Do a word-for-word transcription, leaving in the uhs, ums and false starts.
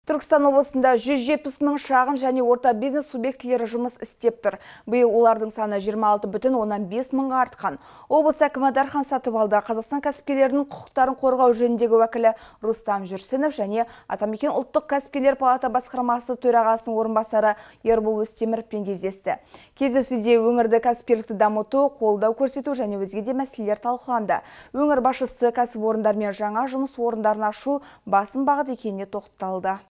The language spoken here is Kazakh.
Түркістан облысында жүз жетпіс мың шағын және орта бизнес субъектілері жұмыс істеп тұр. Биыл олардың саны жиырма алты бүтін оннан бес мыңға артқан. Облыс әкімі Дархан Сатыбалды Қазақстан кәсіпкерлерінің құқықтарын қорғау жөніндегі уәкілі Рустам Жүрсінов және Атамекен ұлттық кәсіпкерлер палата басқармасы төрағасының орынбасары Ербол Өстеміровпен кездесті. Кездесуде өңірді кәсіпкерлікті дамыту, қолдау көрсету және өзге де мәселелер талқыланды. Өңір басшысы кәсіпорындармен жаңа жұмыс орындарын ашу басым бағыт екеніне тоқталды.